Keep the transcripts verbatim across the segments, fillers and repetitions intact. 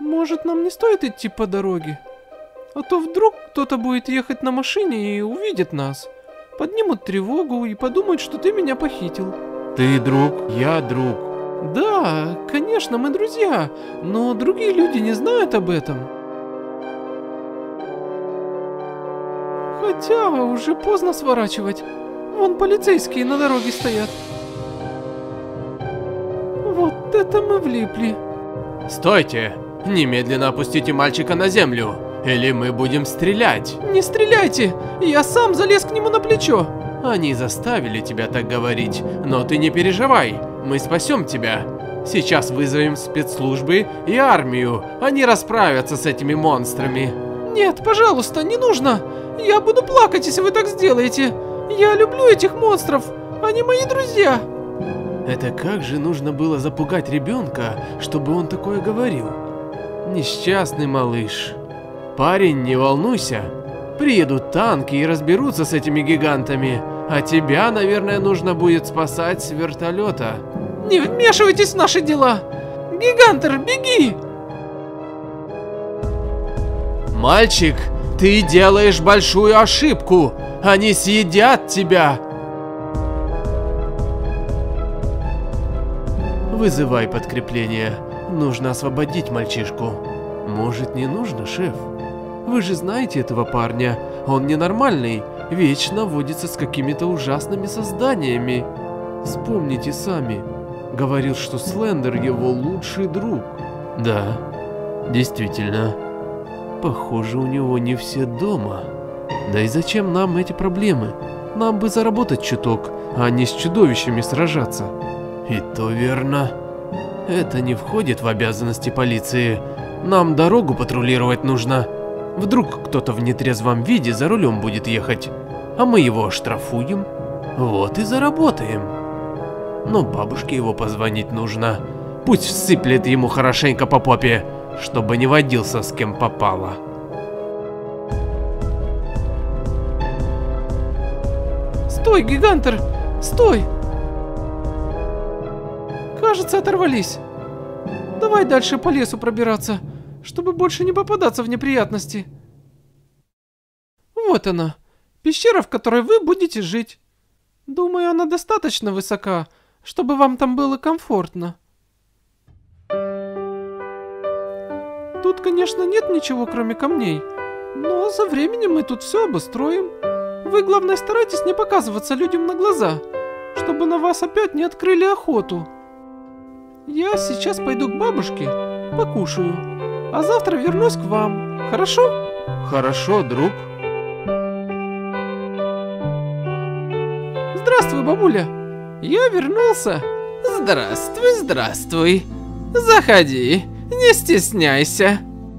Может, нам не стоит идти по дороге? А то вдруг кто-то будет ехать на машине и увидит нас. Поднимут тревогу и подумают, что ты меня похитил. Ты друг, я друг. Да, конечно, мы друзья, но другие люди не знают об этом. Хотя уже поздно сворачивать. Вон полицейские на дороге стоят. Вот это мы влипли. Стойте! Немедленно опустите мальчика на землю, или мы будем стрелять. Не стреляйте! Я сам залез к нему на плечо. Они заставили тебя так говорить, но ты не переживай, мы спасем тебя. Сейчас вызовем спецслужбы и армию, они расправятся с этими монстрами. Нет, пожалуйста, не нужно. Я буду плакать, если вы так сделаете. Я люблю этих монстров, они мои друзья. Это как же нужно было запугать ребенка, чтобы он такое говорил? Несчастный малыш. Парень, не волнуйся. Приедут танки и разберутся с этими гигантами. А тебя, наверное, нужно будет спасать с вертолета. Не вмешивайтесь в наши дела. Гигантер, беги! Мальчик, ты делаешь большую ошибку. Они съедят тебя. Вызывай подкрепление. Нужно освободить мальчишку. Может, не нужно, шеф? Вы же знаете этого парня. Он ненормальный. Вечно водится с какими-то ужасными созданиями. Вспомните сами. Говорил, что Слендер его лучший друг. Да, действительно. Похоже, у него не все дома. Да и зачем нам эти проблемы? Нам бы заработать чуток, а не с чудовищами сражаться. И то верно. Это не входит в обязанности полиции. Нам дорогу патрулировать нужно. Вдруг кто-то в нетрезвом виде за рулем будет ехать, а мы его оштрафуем. Вот и заработаем. Но бабушке его позвонить нужно. Пусть всыплет ему хорошенько по попе, чтобы не водился с кем попало. Стой, гигантер! Стой! Кажется, оторвались. Давай дальше по лесу пробираться, чтобы больше не попадаться в неприятности. Вот она, пещера, в которой вы будете жить. Думаю, она достаточно высока, чтобы вам там было комфортно. Тут, конечно, нет ничего, кроме камней, но со временем мы тут все обустроим. Вы, главное, старайтесь не показываться людям на глаза, чтобы на вас опять не открыли охоту. Я сейчас пойду к бабушке, покушаю, а завтра вернусь к вам, хорошо? Хорошо, друг. Здравствуй, бабуля, я вернулся. Здравствуй, здравствуй. Заходи, не стесняйся.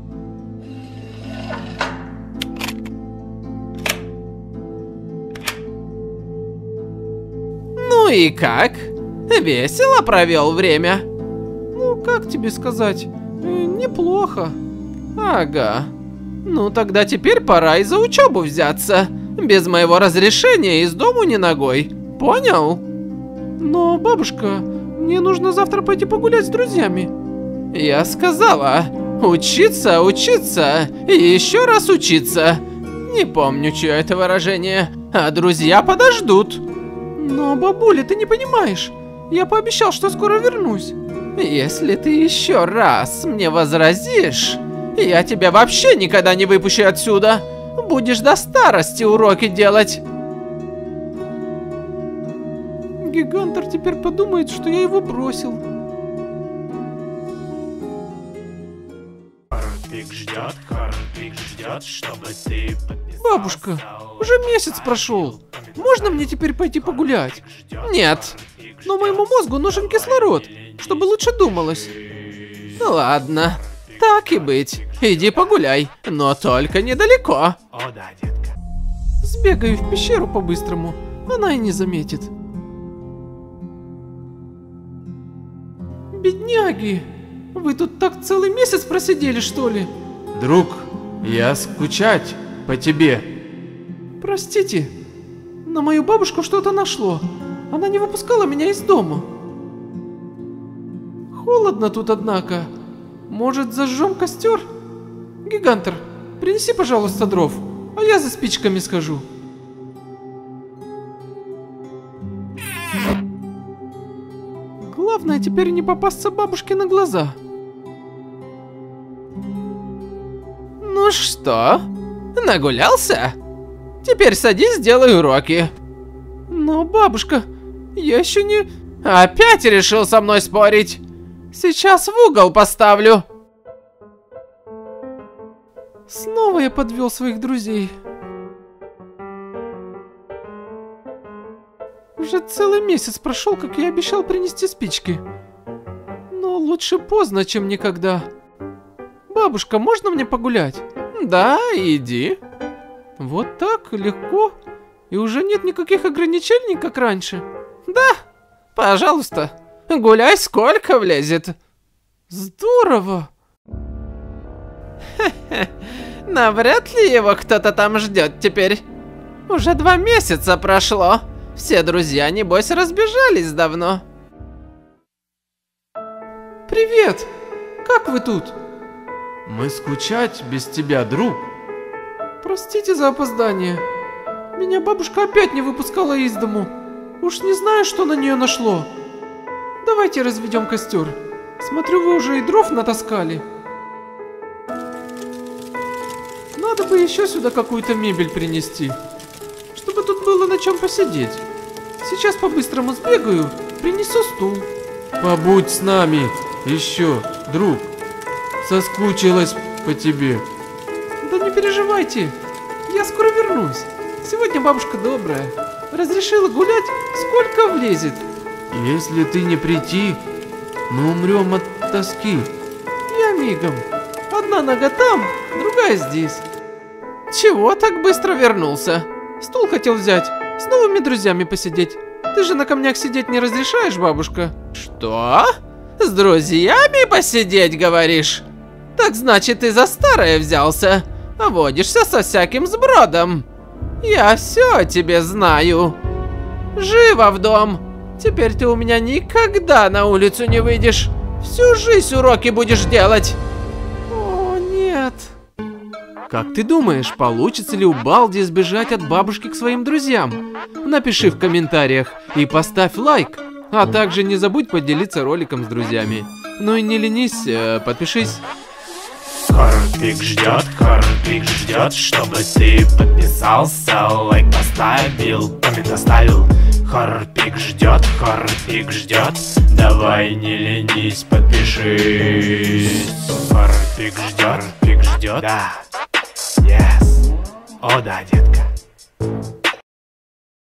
Ну и как? Весело провел время? Ну, как тебе сказать, э, неплохо. Ага. Ну тогда теперь пора и за учебу взяться. Без моего разрешения из дому ни ногой. Понял? Но, бабушка, мне нужно завтра пойти погулять с друзьями. Я сказала, учиться, учиться и еще раз учиться. Не помню, чье это выражение, а друзья подождут. Но, бабуля, ты не понимаешь. Я пообещал, что скоро вернусь. Если ты еще раз мне возразишь, я тебя вообще никогда не выпущу отсюда. Будешь до старости уроки делать. Гигантер теперь подумает, что я его бросил. Харпик ждет, Харпик ждет, чтобы ты подписался. Бабушка, уже месяц прошел. Можно мне теперь пойти погулять? Нет. Но моему мозгу нужен кислород, чтобы лучше думалось. Ладно, так и быть. Иди погуляй, но только недалеко. О да, детка. Сбегаю в пещеру по-быстрому, она и не заметит. Бедняги, вы тут так целый месяц просидели, что ли? Друг, я скучать по тебе. Простите, на мою бабушку что-то нашло. Она не выпускала меня из дома. Холодно тут, однако. Может, зажжем костер? Гигантор, принеси, пожалуйста, дров, а я за спичками схожу. Главное теперь не попасться бабушке на глаза. Ну что, нагулялся? Теперь садись, сделай уроки. Но, бабушка, я еще не... Опять решил со мной спорить? Сейчас в угол поставлю. Снова я подвел своих друзей. Уже целый месяц прошел, как я обещал принести спички. Но лучше поздно, чем никогда. Бабушка, можно мне погулять? Да, иди. Вот так, легко. И уже нет никаких ограничений, как раньше. Да, пожалуйста, гуляй сколько влезет. Здорово. Хе-хе, навряд ли его кто-то там ждет теперь. Уже два месяца прошло. Все друзья, небось, разбежались давно. Привет! Как вы тут? Мы скучать без тебя, друг. Простите за опоздание. Меня бабушка опять не выпускала из дому. Уж не знаю, что на нее нашло. Давайте разведем костер. Смотрю, вы уже и дров натаскали. Надо бы еще сюда какую-то мебель принести, чтобы тут было на чем посидеть. Сейчас по-быстрому сбегаю, принесу стул. Побудь с нами еще, друг. Соскучилась по тебе. Да не переживайте, я скоро вернусь. Сегодня бабушка добрая, разрешила гулять, сколько влезет. Если ты не прийти, мы умрем от тоски. Я мигом. Одна нога там, другая здесь. Чего так быстро вернулся? Стул хотел взять, с новыми друзьями посидеть. Ты же на камнях сидеть не разрешаешь, бабушка? Что? С друзьями посидеть, говоришь? Так значит, ты за старое взялся, а водишься со всяким сбродом. Я все о тебе знаю. Живо в дом. Теперь ты у меня никогда на улицу не выйдешь. Всю жизнь уроки будешь делать. О, нет. Как ты думаешь, получится ли у Балди сбежать от бабушки к своим друзьям? Напиши в комментариях и поставь лайк. А также не забудь поделиться роликом с друзьями. Ну и не ленись, подпишись. Хорпик ждет, Хорпик ждет, чтобы ты подписался, лайк поставил, коммент оставил. Хорпик ждет, Хорпик ждет, давай не ленись, подпишись. Хорпик ждет, Хорпик ждет, да, yes, о да, детка.